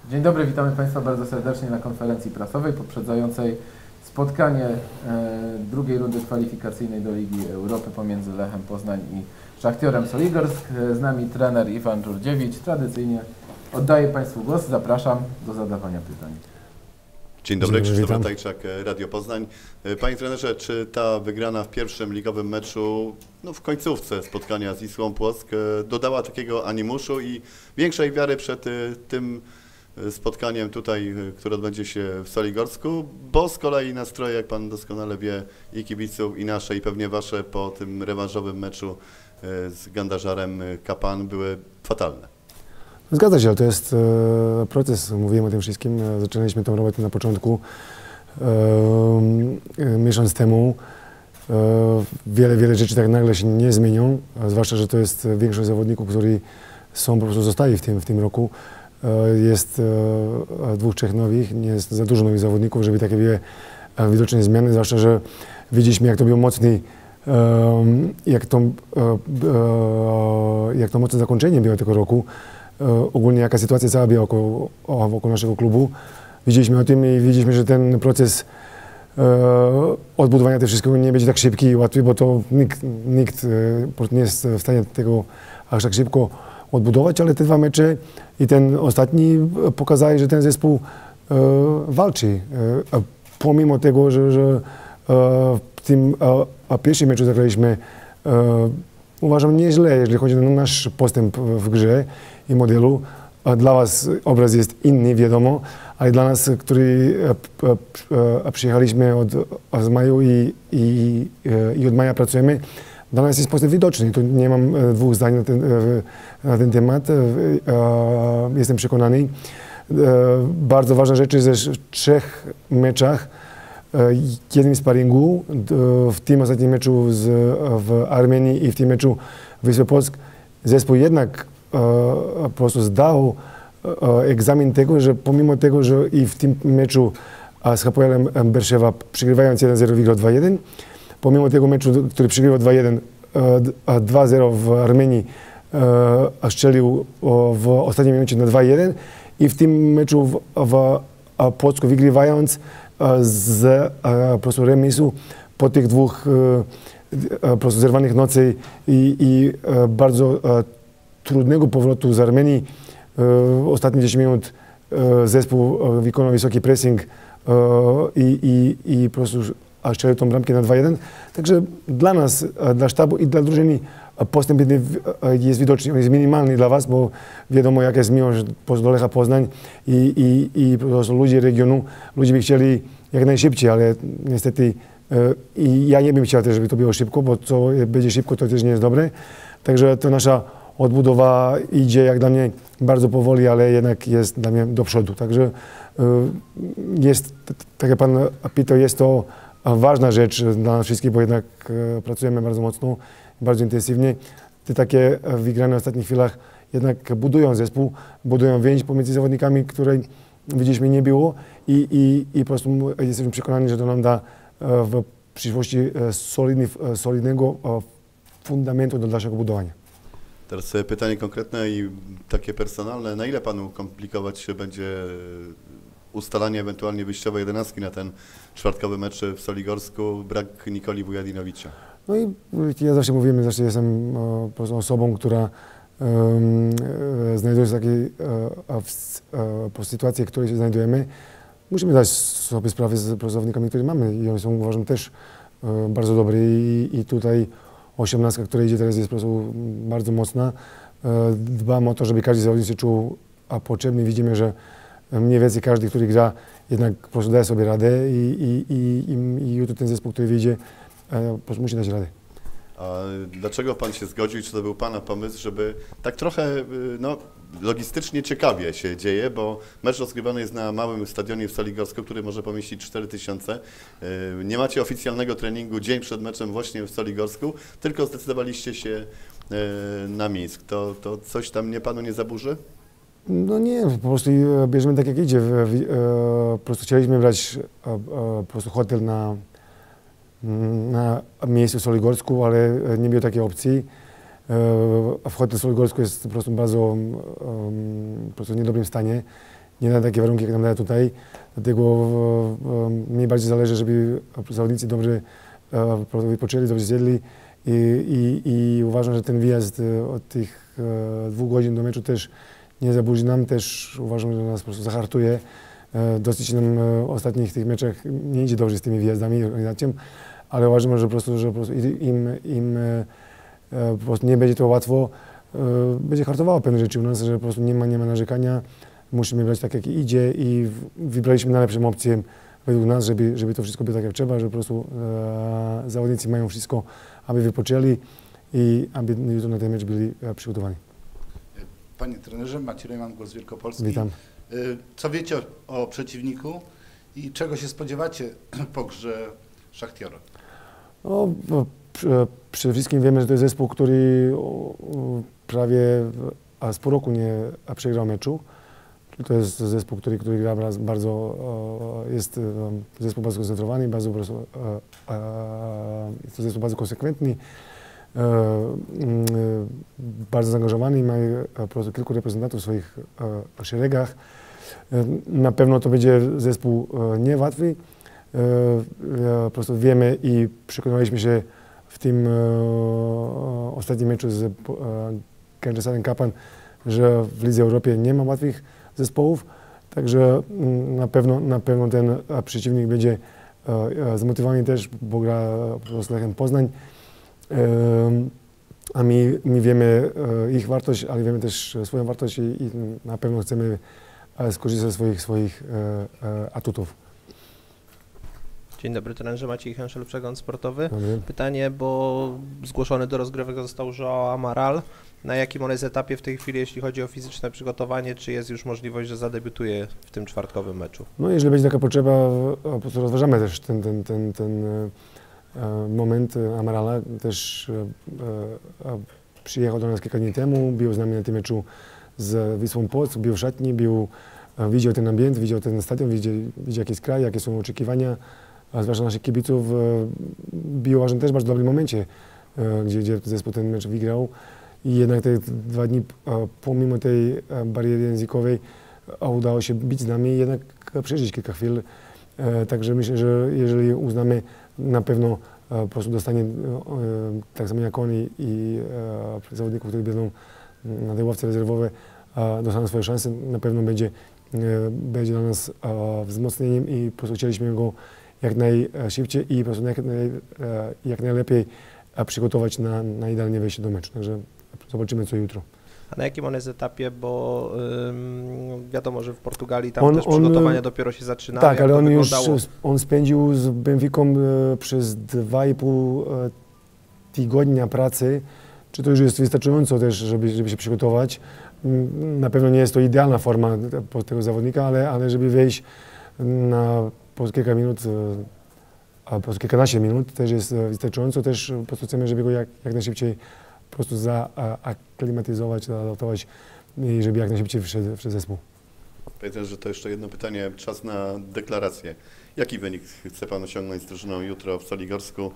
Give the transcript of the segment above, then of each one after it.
Dzień dobry, witamy Państwa bardzo serdecznie na konferencji prasowej poprzedzającej spotkanie drugiej rundy kwalifikacyjnej do Ligi Europy pomiędzy Lechem Poznań i Szachtiorem Soligorsk. Z nami trener Iwan Dżurdziewicz. Tradycyjnie oddaję Państwu głos, zapraszam do zadawania pytań. Dzień dobry, Krzysztof Tajczak, Radio Poznań. Panie trenerze, czy ta wygrana w pierwszym ligowym meczu, w końcówce spotkania z Wisłą Płock, dodała takiego animuszu i większej wiary przed tym spotkaniem tutaj, które odbędzie się w Soligorsku, bo z kolei nastroje, jak Pan doskonale wie, i kibiców, i nasze, i pewnie Wasze po tym rewanżowym meczu z Gandażarem Kapan były fatalne. Zgadza się, ale to jest proces, mówiłem o tym wszystkim, zaczynaliśmy tę robotę na początku, miesiąc temu. Wiele rzeczy tak nagle się nie zmienią, zwłaszcza, że to jest większość zawodników, którzy są po prostu zostali w tym roku. Jest dwóch, trzech nowych, nie jest za dużo nowych zawodników, żeby takie były widoczne zmiany, zwłaszcza, że widzieliśmy, jak to było mocny, jak to mocne zakończenie było tego roku. Ogólnie jaka sytuacja cała była wokół naszego klubu. Widzieliśmy o tym i widzieliśmy, że ten proces odbudowania tego wszystkiego nie będzie tak szybki i łatwy, bo to nikt nie jest w stanie tego aż tak szybko odbudować, ale te dwa mecze i ten ostatni pokazały, że ten zespół walczy. Pomimo tego, że w tym pierwszym meczu zagraliśmy, uważam, nieźle, jeżeli chodzi o nasz postęp w grze i modelu. Dla Was obraz jest inny, wiadomo, ale dla nas, którzy przyjechaliśmy z maju i od maja pracujemy, dla nas jest postęp widoczny. Tu nie mam dwóch zdań na ten temat. Jestem przekonany. Bardzo ważna rzecz jest w trzech meczach, jednym sparingu, w tym ostatnim meczu w Armenii i w tym meczu w Wisłę Płock, zespół jednak po prostu zdał egzamin tego, że pomimo tego, że i w tym meczu z Hapoelem Berszewa przegrywając 1-0 wygrał 2-1, pomimo tego meczu, który przegrywał 2-1, 2-0 w Armenii strzelił w ostatniej minucie na 2-1 i w tym meczu w Płocku wygrywając po prostu remisu po tych dwóch po prostu zerwanych nocy i bardzo trudnego powrotu z Armenii. Ostatnie 10 minut zespół wykonał wysoki pressing i po prostu strzelił tą bramkę na 2-1. Także dla nas, dla sztabu i dla drużyny postęp jest widoczny. On jest minimalny dla Was, bo wiadomo, jaka jest miłość do Lecha Poznań i po prostu ludzie regionu, ludzie by chcieli jak najszybciej, ale niestety i ja nie bym chciał też, żeby to było szybko, bo co będzie szybko, to też nie jest dobre. Także to nasza odbudowa idzie jak dla mnie bardzo powoli, ale jednak jest dla mnie do przodu. Także jest, tak jak Pan pytał, jest to ważna rzecz dla nas wszystkich, bo jednak pracujemy bardzo mocno, bardzo intensywnie. Te takie wygrane w ostatnich chwilach jednak budują zespół, budują więź pomiędzy zawodnikami, której widzieliśmy nie było i po prostu jesteśmy przekonani, że to nam da w przyszłości solidnego fundamentu do dalszego budowania. Teraz pytanie konkretne i takie personalne. Na ile Panu komplikować się będzie ustalanie ewentualnie wyjściowej 11 na ten czwartkowy mecz w Soligorsku, brak Nikoli Vujadinowicza? No i ja zawsze mówiłem, zawsze jestem po prostu osobą, która znajduje się w takiej sytuacji, w której się znajdujemy. Musimy dać sobie sprawę z pracownikami, których mamy i oni są, uważam, też bardzo dobrzy i tutaj 18, która idzie teraz, jest po prostu bardzo mocna. Dbam o to, żeby każdy zawodnik się czuł potrzebny. Widzimy, że mniej więcej każdy, który gra, jednak po prostu daje sobie radę i jutro ten zespół, który wyjdzie, po prostu musi dać radę. A dlaczego Pan się zgodził, czy to był Pana pomysł, żeby tak trochę logistycznie ciekawie się dzieje, bo mecz rozgrywany jest na małym stadionie w Soligorsku, który może pomieścić 4000. Nie macie oficjalnego treningu dzień przed meczem właśnie w Soligorsku, tylko zdecydowaliście się na Mińsk. To coś tam Panu nie zaburzy? No nie, po prostu bierzemy tak jak idzie. Po prostu chcieliśmy brać po prostu hotel na miejscu w Soligorsku, ale nie było takiej opcji. W hotelu w Soligorsku jest po prostu bardzo w niedobrym stanie nie na takie warunki, jak nam daje tutaj. Dlatego mi bardziej zależy, żeby zawodnicy dobrze wypoczęli, dobrze zjedli i uważam, że ten wyjazd od tych 2 godzin do meczu też nie zaburzy nam, też uważam, że nas po prostu zahartuje. Dosyć nam w ostatnich tych meczach nie idzie dobrze z tymi wyjazdami i organizacją, ale uważam, że po prostu im po prostu nie będzie to łatwo, będzie hartowało pewne rzeczy u nas, że po prostu nie ma narzekania. Musimy brać tak, jak idzie i wybraliśmy najlepszą opcję według nas, żeby to wszystko było tak, jak trzeba, że po prostu zawodnicy mają wszystko, aby wypoczęli i aby jutro na ten mecz byli przygotowani. Panie trenerze, Maciej Rejman, Głos Wielkopolski. Witam. Co wiecie o przeciwniku i czego się spodziewacie po grze Szachtiora? No, przede wszystkim wiemy, że to jest zespół, który prawie z pół roku nie przegrał meczu. To jest zespół, który gra bardzo, jest zespół bardzo skoncentrowany, jest to zespół bardzo konsekwentny, bardzo zaangażowany, ma po prostu kilku reprezentantów w swoich szeregach. Na pewno to będzie zespół niełatwy. Po prostu wiemy i przekonaliśmy się w tym ostatnim meczu z Gęczesarem Kapan, że w Lidze Europy nie ma łatwych zespołów, także na pewno ten przeciwnik będzie zmotywowany też, bo gra z Lechem Poznań, a my wiemy ich wartość, ale wiemy też swoją wartość i na pewno chcemy skorzystać ze swoich atutów. Dzień dobry, trenerze. Maciej Henszel, Przegląd Sportowy. Dobry. Pytanie, bo zgłoszony do rozgrywek został João Amaral. Na jakim on jest etapie w tej chwili, jeśli chodzi o fizyczne przygotowanie? Czy jest już możliwość, że zadebiutuje w tym czwartkowym meczu? No jeżeli będzie taka potrzeba, po prostu rozważamy też ten moment. Amarala też przyjechał do nas kilka dni temu, był z nami na tym meczu z Wisłą Płock, był w szatni, widział ten ambient, widział ten stadion, widział jaki jest kraj, jakie są oczekiwania, a zwłaszcza naszych kibiców. Był uważam też w bardzo dobrym momencie, gdzie zespół ten mecz wygrał. I jednak te 2 dni, pomimo tej bariery językowej, udało się być z nami i jednak przeżyć kilka chwil. Także myślę, że jeżeli uznamy, na pewno po prostu dostanie tak samo jak on i zawodników, którzy będą na tej ławce rezerwowej, dostaną swoje szanse, na pewno będzie dla nas wzmocnieniem i po prostu chcieliśmy go jak najszybciej i po prostu jak najlepiej przygotować na idealnie wejście do meczu. Także zobaczymy co jutro. A na jakim on jest etapie, bo wiadomo, że w Portugalii tam też przygotowania dopiero się zaczynały. Tak, ale on spędził z Benficą przez 2,5 tygodnia pracy. Czy to już jest wystarczająco też, żeby się przygotować? Na pewno nie jest to idealna forma tego zawodnika, ale żeby wejść po kilka minut, a po kilkanaście minut też jest wystarczająco. Też po prostu chcemy, żeby go jak najszybciej po prostu zaaklimatyzować, zaadaptować i żeby jak najszybciej wszedł zespół. Powiedzmy, że to jeszcze jedno pytanie, czas na deklarację. Jaki wynik chce Pan osiągnąć z drużyną jutro w Soligorsku,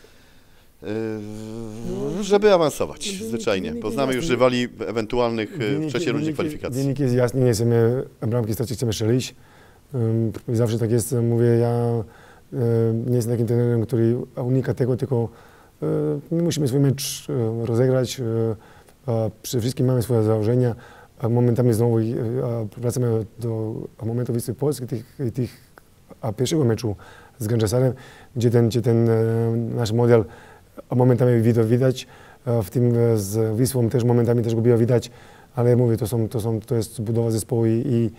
żeby awansować zwyczajnie? Bo znamy już rywali ewentualnych w trzeciej rundzie kwalifikacji. Wynik jest jasny, nie chcemy bramki stracić, chcemy strzelić. Zawsze tak jest, mówię, ja nie jestem takim trenerem, który unika tego, tylko my musimy swój mecz rozegrać. Przede wszystkim mamy swoje założenia. Momentami znowu wracamy do momentu Wisły Płock, pierwszego meczu z Gęczesarem, gdzie ten nasz model momentami widać. W tym z Wisłą też momentami też go było widać, ale mówię, to jest budowa zespołu i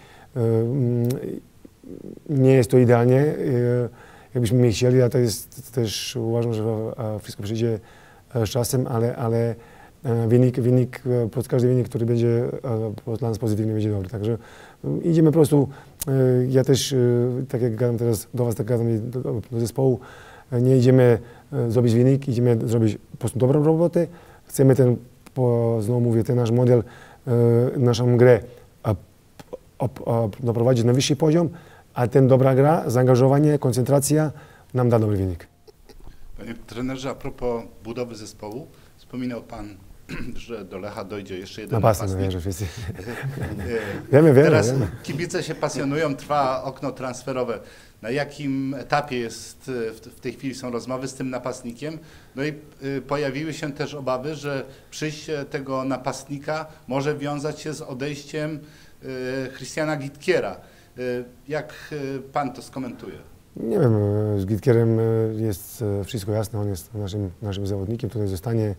nie jest to idealnie, jakbyśmy chcieli, a to jest też uważam, że wszystko przyjdzie z czasem, ale wynik, każdy wynik, który będzie dla nas pozytywny, będzie dobry. Także idziemy po prostu, ja też, tak jak gadam teraz do Was, tak gadam do zespołu, nie idziemy zrobić wynik, idziemy zrobić po prostu dobrą robotę. Chcemy znowu mówię, ten nasz model, naszą grę doprowadzić na wyższy poziom, a ten dobra gra, zaangażowanie, koncentracja nam da dobry wynik. Panie trenerze, a propos budowy zespołu, wspominał Pan że do Lecha dojdzie jeszcze jeden Napastnik. napastnik. Wiemy. Teraz kibice się pasjonują, trwa okno transferowe. Na jakim etapie jest w tej chwili są rozmowy z tym napastnikiem? No i pojawiły się też obawy, że przyjście tego napastnika może wiązać się z odejściem Christiana Gittkiera. Jak pan to skomentuje? Nie wiem, z Gittkerem jest wszystko jasne, on jest naszym zawodnikiem, tutaj zostanie.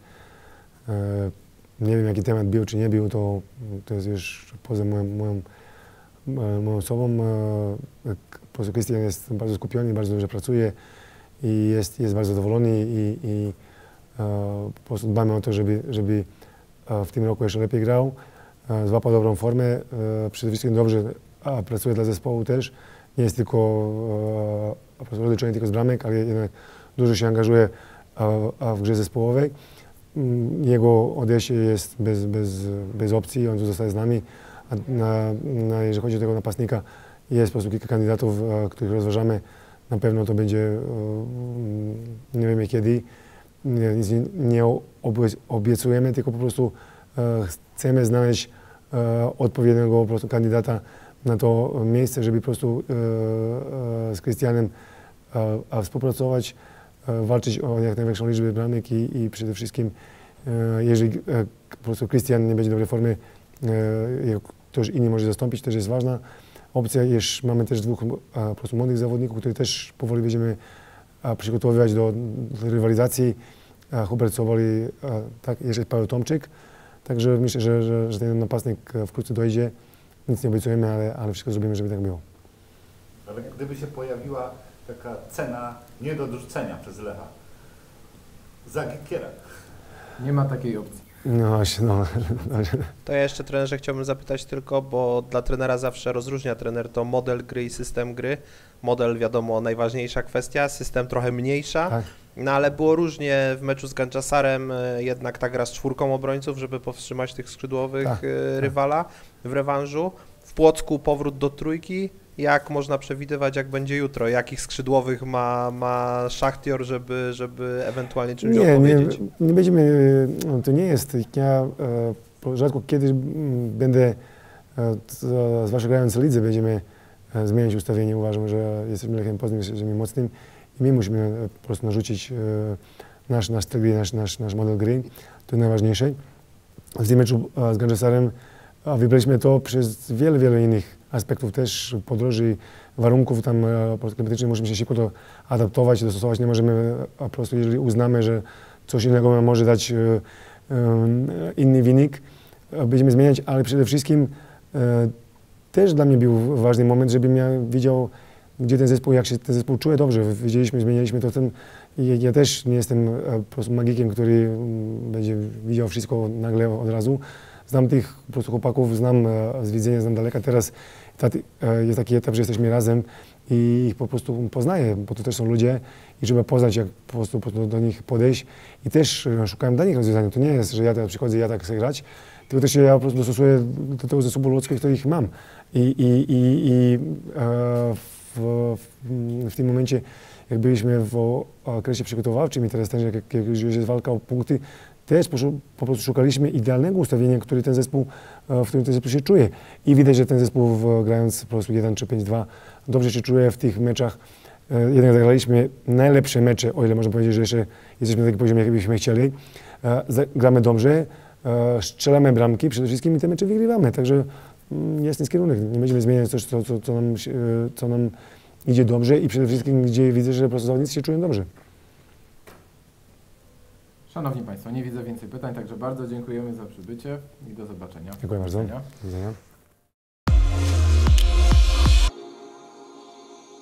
Nie wiem, jaki temat był czy nie był, to jest już poza moją osobą. Po prostu Christian jest bardzo skupiony, bardzo dobrze pracuje i jest bardzo zadowolony i po prostu dbamy o to, żeby w tym roku jeszcze lepiej grał, złapał dobrą formę, przede wszystkim dobrze pracuje dla zespołu też. Nie jest tylko rozliczony tylko z bramek, ale jednak dużo się angażuje w grze zespołowej. Jego odejście jest bez opcji, on tu zostaje z nami. Jeżeli chodzi o tego napastnika, jest po prostu kilka kandydatów, których rozważamy. Na pewno to będzie, nie wiemy kiedy, nic nie obiecujemy, tylko po prostu chcemy znaleźć odpowiedniego po prostu kandydata na to miejsce, żeby po prostu z Christianem współpracować, walczyć o jak największą liczbę bramek i przede wszystkim, jeżeli po prostu Christian nie będzie dobrej formy, ktoś inny może zastąpić, też jest ważna opcja. Mamy też dwóch po prostu młodych zawodników, których też powoli będziemy przygotowywać do rywalizacji. Hubert Sobol i tak, jeszcze Paweł Tomczyk. Także myślę, że ten napastnik wkrótce dojdzie. Nic nie obiecujemy, ale wszystko zrobimy, żeby tak było. Ale gdyby się pojawiła taka cena nie do odrzucenia przez Lecha za Gittkiera. Nie ma takiej opcji. No właśnie, no. To ja jeszcze, trenerze, chciałbym zapytać tylko, bo dla trenera zawsze rozróżnia trener to model gry i system gry. Model, wiadomo, najważniejsza kwestia, system trochę mniejsza. Tak. No ale było różnie w meczu z Ganczasarem, jednak ta gra z 4 obrońców, żeby powstrzymać tych skrzydłowych rywala w rewanżu. W Płocku powrót do trójki. Jak można przewidywać, jak będzie jutro? Jakich skrzydłowych ma Szachtior, żeby ewentualnie czymś opowiedzieć? Nie będziemy, to nie jest. Ja rzadko kiedy będę, zwłaszcza grając w lidze, będziemy zmieniać ustawienie. Uważam, że jesteśmy Lechem Poznań, jesteśmy mocnym i my musimy po prostu narzucić nasz styl gry, nasz model gry. To jest najważniejsze. W tym meczu z Ganczasarem wybraliśmy to przez wiele innych aspektów też, podróży, warunków tam klimatycznych. Musimy się szybko to adaptować, dostosować. Nie możemy po prostu, jeżeli uznamy, że coś innego może dać inny wynik, będziemy zmieniać, ale przede wszystkim też dla mnie był ważny moment, żebym ja widział, gdzie ten zespół, jak się ten zespół czuje dobrze. Widzieliśmy, zmienialiśmy to. Ja też nie jestem po prostu magikiem, który będzie widział wszystko nagle od razu. Znam tych po prostu chłopaków, znam z widzenia, znam daleka. Teraz jest taki etap, że jesteśmy razem i ich po prostu poznaję, bo to też są ludzie i trzeba poznać, jak po prostu do nich podejść. I też szukałem dla nich rozwiązania. To nie jest, że ja teraz przychodzę i ja tak chcę grać, tylko też ja po prostu dostosuję do tego zasobu ludzkiego, których mam. W tym momencie, jak byliśmy w okresie przygotowawczym i teraz też, jak już jest walka o punkty, też po prostu szukaliśmy idealnego ustawienia, w którym ten zespół się czuje. I widać, że ten zespół grając po prostu 1 czy 5-2 dobrze się czuje w tych meczach. Jednak zagraliśmy najlepsze mecze, o ile można powiedzieć, że jeszcze jesteśmy na takim poziomie, jakbyśmy chcieli. Gramy dobrze, strzelamy bramki przede wszystkim i te mecze wygrywamy. Także jest ten kierunek. Nie będziemy zmieniać coś, co nam idzie dobrze i przede wszystkim, gdzie widzę, że po prostu zawodnicy się czują dobrze. Szanowni Państwo, nie widzę więcej pytań, także bardzo dziękujemy za przybycie i do zobaczenia. Dziękuję bardzo. Do widzenia.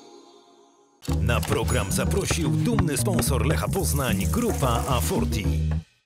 Na program zaprosił dumny sponsor Lecha Poznań, Grupa A40.